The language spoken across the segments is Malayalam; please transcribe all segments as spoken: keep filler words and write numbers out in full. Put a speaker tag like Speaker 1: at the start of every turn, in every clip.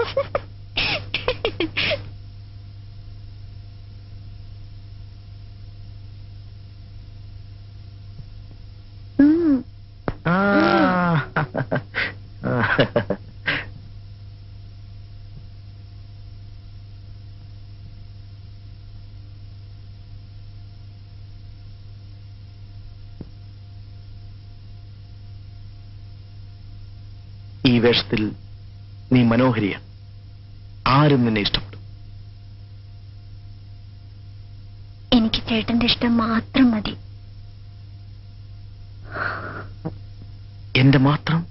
Speaker 1: ഈ വേഷത്തിൽ നീ മനോഹരിയാണ്. ആരും നിന്നെ ഇഷ്ടപ്പെടും.
Speaker 2: എനിക്ക് ചേട്ടന്റെ ഇഷ്ടം മാത്രം മതി.
Speaker 1: എന്റെ മാത്രം?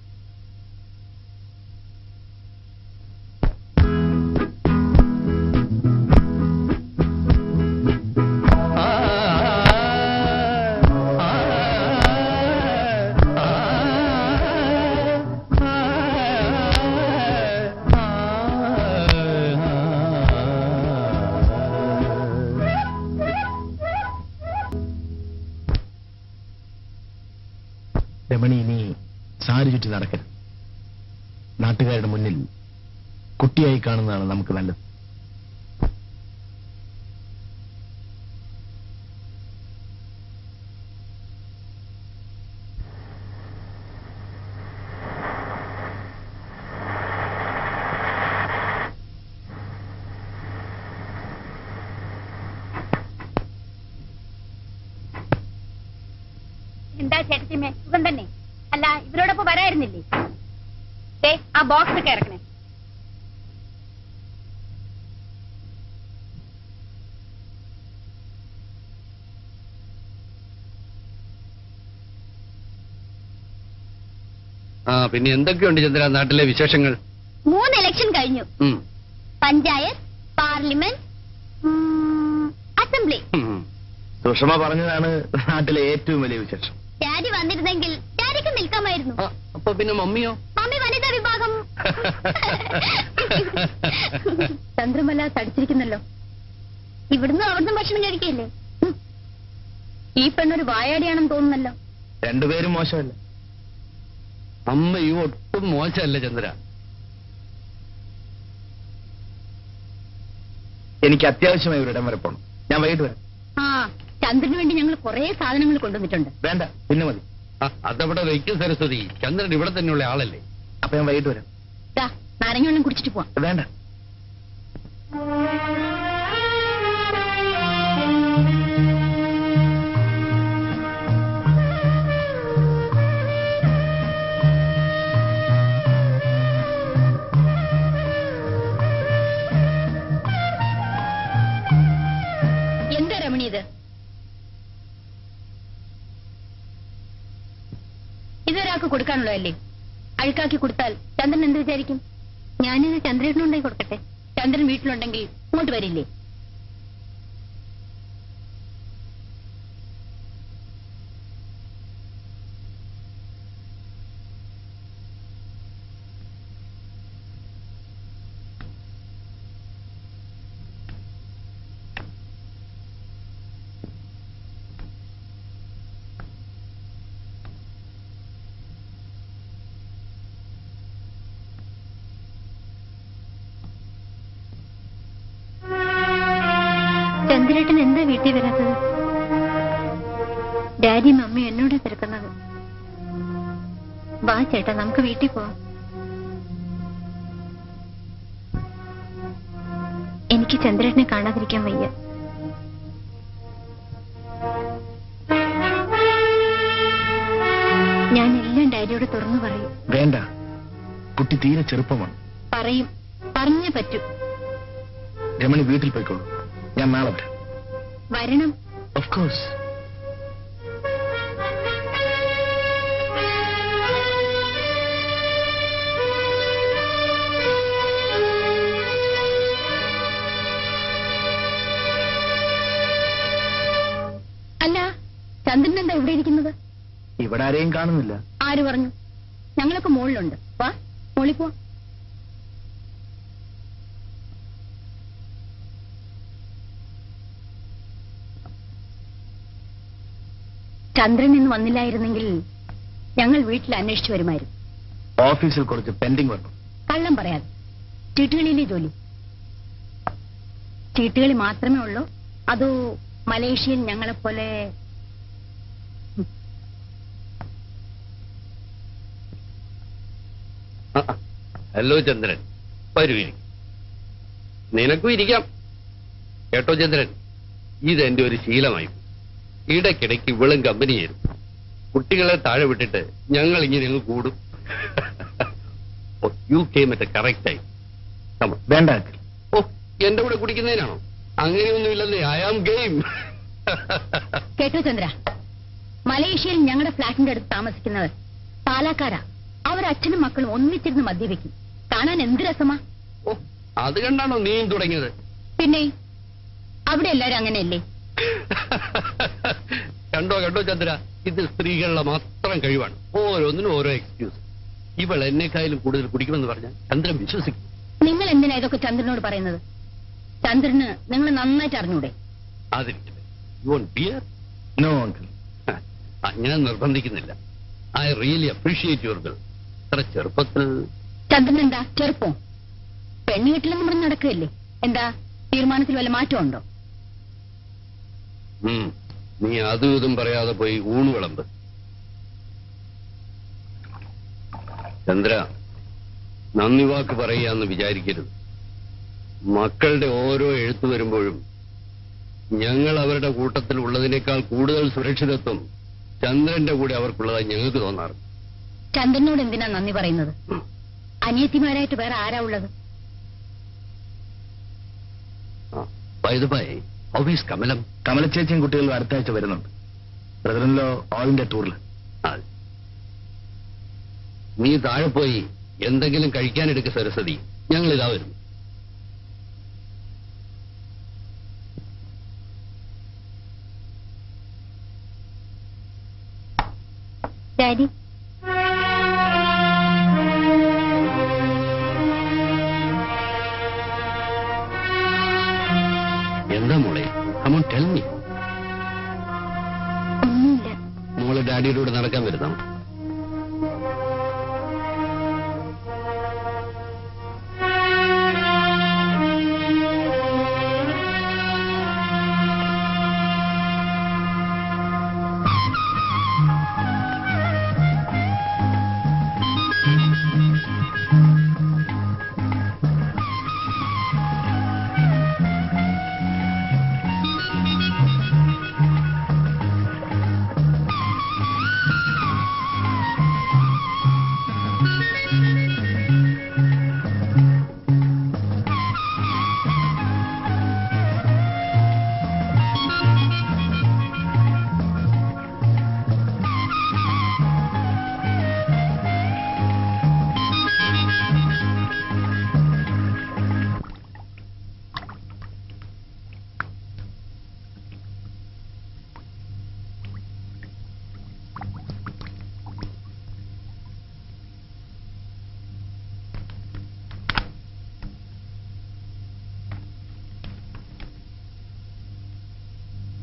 Speaker 1: രമണി ഇനി സാരി ചുറ്റി നടക്കരുത്. നാട്ടുകാരുടെ മുന്നിൽ കുട്ടിയായി കാണുന്നതാണ് നമുക്ക് നല്ലത്.
Speaker 2: എന്താ ചേട്ടത്തിമേ, സുഖം തന്നെ? അല്ല, ഇവരോടൊപ്പം വരായിരുന്നില്ലേ? ആ ബോക്സ് ഒക്കെ ഇറക്കണേ.
Speaker 3: ആ പിന്നെ എന്തൊക്കെയുണ്ട് ചന്ദ്ര നാട്ടിലെ വിശേഷങ്ങൾ?
Speaker 2: മൂന്ന് ഇലക്ഷൻ കഴിഞ്ഞു. Panchayat, parliament, assembly.
Speaker 1: സുഷമ പറഞ്ഞതാണ് നാട്ടിലെ ഏറ്റവും വലിയ വിശേഷം.
Speaker 2: ഡാഡി വന്നിരുന്നെങ്കിൽ ഡാഡിക്ക് നിൽക്കാമായിരുന്നു.
Speaker 3: അപ്പൊ പിന്നെ മമ്മിയോ?
Speaker 2: മമ്മി വനിതാ വിഭാഗം. ചന്ദ്രമല തടിച്ചിരിക്കുന്നല്ലോ. ഇവിടുന്ന് അവിടുന്ന് ഭക്ഷണം കഴിക്കല്ലേ? ഈ പെണ്ണൊരു വായാടിയാണെന്ന് തോന്നുന്നല്ലോ.
Speaker 1: രണ്ടുപേരും മോശമല്ല.
Speaker 3: അമ്മയും ഒട്ടും മോശമല്ല ചന്ദ്ര.
Speaker 1: എനിക്ക് അത്യാവശ്യമായി ഒരിടം വരെ പോകണം. ഞാൻ വൈകിട്ട് വരാം.
Speaker 2: ആ, ചന്ദ്രന് വേണ്ടി ഞങ്ങൾ കുറെ സാധനങ്ങൾ കൊണ്ടുവന്നിട്ടുണ്ട്.
Speaker 1: വേണ്ട, പിന്നെ മതി.
Speaker 3: അതവിടെ വയ്ക്കും സരസ്വതി. ചന്ദ്രൻ ഇവിടെ തന്നെയുള്ള ആളല്ലേ.
Speaker 1: അപ്പൊ ഞാൻ വൈകിട്ട് വരാം.
Speaker 2: നാരങ്ങ വെള്ളം കുടിച്ചിട്ട് പോവാം.
Speaker 1: വേണ്ട.
Speaker 2: എന്താ രമണി ഇത്? ഇതൊരാൾക്ക് കൊടുക്കാനുള്ളതല്ലേ? അഴുക്കാക്കി കൊടുത്താൽ ചന്ദ്രൻ എന്ത് വിചാരിക്കും? ഞാനിത് ചന്ദ്രനുണ്ടായി കൊടുക്കട്ടെ. ചന്ദ്രൻ വീട്ടിലുണ്ടെങ്കിൽ ഇങ്ങോട്ട് വരില്ലേ? ചന്ദ്രേട്ടൻ എന്താ വീട്ടിൽ വരാത്തത്? ഡാഡി മമ്മി എന്നോട് തിരക്കുന്നത്. വാ ചേട്ടാ, നമുക്ക് വീട്ടിൽ പോവാം. എനിക്ക് ചന്ദ്രേട്ടനെ കാണാതിരിക്കാൻ വയ്യ. ഞാൻ എല്ലാം ഡാഡിയോട് തുറന്നു പറയും.
Speaker 1: വേണ്ട, കുട്ടി തീരെ ചെറുപ്പമാണ്.
Speaker 2: പറയും, പറഞ്ഞേ പറ്റൂ.
Speaker 1: രമണി വീട്ടിൽ പോയിക്കോളൂ. ഞാൻ നാളെ വരാം.
Speaker 2: വരണം.
Speaker 1: Of course.
Speaker 2: അല്ല, ചന്ദ്രൻ എന്താ ഇവിടെ ഇരിക്കുന്നത്?
Speaker 1: ഇവിടെ ആരെയും കാണുന്നില്ല.
Speaker 2: ആര് പറഞ്ഞു? ഞങ്ങളൊക്കെ മുകളിലുണ്ട്. വാ, മുകളിൽ പോവാം. ചന്ദ്രൻ ഇന്ന് വന്നില്ലായിരുന്നെങ്കിൽ ഞങ്ങൾ വീട്ടിൽ അന്വേഷിച്ചു വരുമായിരുന്നു.
Speaker 1: ഓഫീസിൽ കുറച്ച് പെൻഡിങ് വന്നു.
Speaker 2: കള്ളം പറയാതെ. ചീട്ടുകളിയിലെ ജോലി? ചീട്ടുകളി മാത്രമേ ഉള്ളൂ അതോ മലേഷ്യയിൽ ഞങ്ങളെപ്പോലെ?
Speaker 3: ഹലോ ചന്ദ്രൻ, വരൂ. നിനക്കും ഇരിക്കാം. കേട്ടോ ചന്ദ്രൻ, ഇതെന്റെ ഒരു ശീലമായി. ഇടയ്ക്കിടയ്ക്ക് ഇവളും കമ്പനി ചേരും. കുട്ടികളെ താഴെ വിട്ടിട്ട് ഞങ്ങൾ ഇങ്ങനെ അങ്ങ് കൂടും. You came at correct time.
Speaker 1: വേണ്ട.
Speaker 3: ഓ, എന്റെ കൂടെ കുടിക്കുന്നതിനാണോ? അങ്ങനെയൊന്നുമില്ലെന്നേ. I am game.
Speaker 2: കേട്ടോ ചന്ദ്ര, മലേഷ്യയിൽ ഞങ്ങളുടെ ഫ്ലാറ്റിന്റെ അടുത്ത് താമസിക്കുന്നവർ പാലക്കാരാ. അവരച്ഛനും മക്കളും ഒന്നിച്ചിരുന്ന് മദ്യവെക്കും. കാണാൻ എന്ത് രസമാ.
Speaker 3: ഓ, അത് കണ്ടാണോ നീയും തുടങ്ങിയത്?
Speaker 2: പിന്നെ അവിടെ എല്ലാരും അങ്ങനെയല്ലേ?
Speaker 3: കണ്ടോ കണ്ടോ ചന്ദ്ര, ഇത് സ്ത്രീകളുടെ മാത്രം കഴിവാണ്. ഓരോന്നിനും ഓരോ എക്സ്ക്യൂസ്. ഇവൾ എന്നെക്കായാലും കൂടുതൽ കുടിക്കുമെന്ന് പറഞ്ഞാൽ ചന്ദ്രൻ വിശ്വസിക്കും.
Speaker 2: നിങ്ങൾ എന്തിനാ ഇതൊക്കെ ചന്ദ്രനോട് പറയുന്നത്? ചന്ദ്രന് നിങ്ങൾ നന്നായിട്ട് അറിഞ്ഞൂടെ?
Speaker 3: അതിരിക്കട്ടെ. You won't beer?
Speaker 1: No uncle.
Speaker 3: ഞാൻ നിർബന്ധിക്കുന്നില്ല. I really appreciate your girl. അത്ര ചെറുപ്പത്തിൽ.
Speaker 2: ചന്ദ്രൻ എന്താ ചെറുപ്പം? പെണ്ണ് കിട്ടില്ലെന്ന് പറഞ്ഞ് നടക്കുകയല്ലേ? എന്താ തീരുമാനത്തിൽ വല്ല മാറ്റമുണ്ടോ?
Speaker 3: നീ അതും ഇതും പറയാതെ പോയി ഊണ് വിളമ്പ്. ചന്ദ്ര, നന്ദി വാക്ക് പറയാന്ന് വിചാരിക്കരുത്. മക്കളുടെ ഓരോ എഴുത്തു വരുമ്പോഴും ഞങ്ങൾ അവരുടെ കൂട്ടത്തിൽ ഉള്ളതിനേക്കാൾ കൂടുതൽ സുരക്ഷിതത്വം ചന്ദ്രന്റെ കൂടെ അവർക്കുള്ളതായി ഞങ്ങൾക്ക് തോന്നാറ്.
Speaker 2: ചന്ദ്രനോട് എന്തിനാ നന്ദി പറയുന്നത്? അനിയത്തിമാരായിട്ട് വേറെ ആരാ ഉള്ളത്?
Speaker 3: കമലം
Speaker 1: കമലച്ചേച്ചിയും കുട്ടികളും അടുത്ത ആഴ്ച വരുന്നുണ്ട്. ബ്രദറിൻലോ ഓൾ ഇന്ത്യ ടൂറിൽ.
Speaker 3: നീ താഴെ പോയി എന്തെങ്കിലും കഴിക്കാനെടുക്ക സരസ്വതി. ഞങ്ങൾ ഇതാ വരുന്നു.
Speaker 2: ഡാഡി,
Speaker 3: എന്താ മോളെ? Come on, tell me.
Speaker 2: ഒന്നുമില്ല.
Speaker 3: മോളെ ഡാഡിയുടെ കൂടെ നടക്കാൻ വരുന്നോ?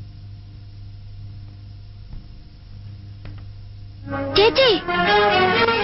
Speaker 2: ചേച്ചി